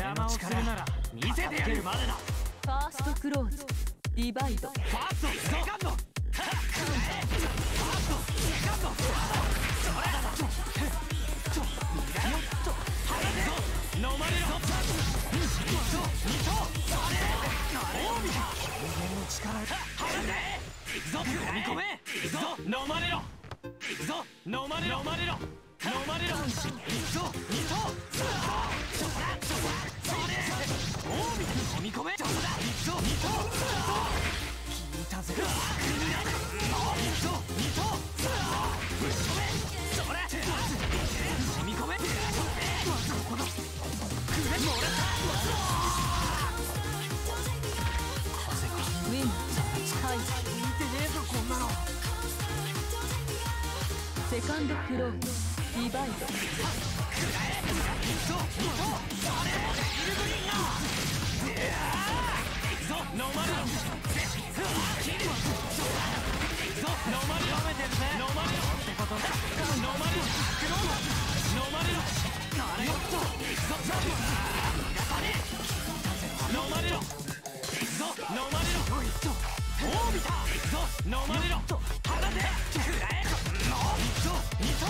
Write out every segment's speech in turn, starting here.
邪魔をするなら見せてやるまでだ。 ファーストクローズディバイド。 ファーストセカンド。ファーストセカンド。それだ。飲まれろ。行くぞ、飲み込め。行くぞ、飲まれろ。行くぞ、飲まれろ。飲まれろ。飲まれろ。行くぞ、二頭。それ。飲み込め。行くぞ、二頭。聞いたぜ。行くぞ、二頭。ぶっ飛べ。それ。飲み込め。ここだ。くれ。もらった。 ウィンはい見てねえぞこんなの。 セカンドクローズディバイド。 くらえ。行くぞ、二頭。それ。イルグリンガー。行くぞ、飲まれろ。切る。行くぞ、飲まれろ。飲めてるぜ。飲まれろってことだ。飲まれろ。クローズ。飲まれろ。あれよっと。行くぞ。逃がさねえ。飲まれろ。行くぞ、飲まれろ。おいっと。オービター。行くぞ、飲まれろ。放て。くらえ。行くぞ、二頭。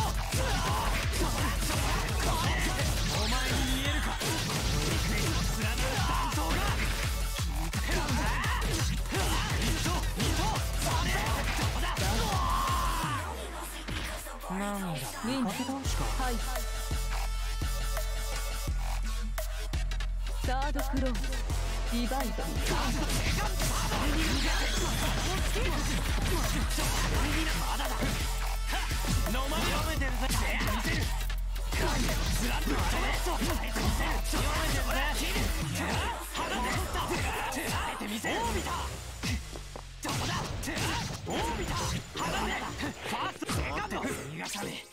お前に見えるか。陸へと連なる断層が。行くぞ、二頭。それ。どこだ。なんだ。 ウィンはいサードクローズディバイド。 まだだ。飲まれろ。飲めてるぜ。見せる。スラッと止め。読めてるぜ。放てみせ。オービター。どこだ。オービター。放て。ファーストセカンド。逃がさねえ。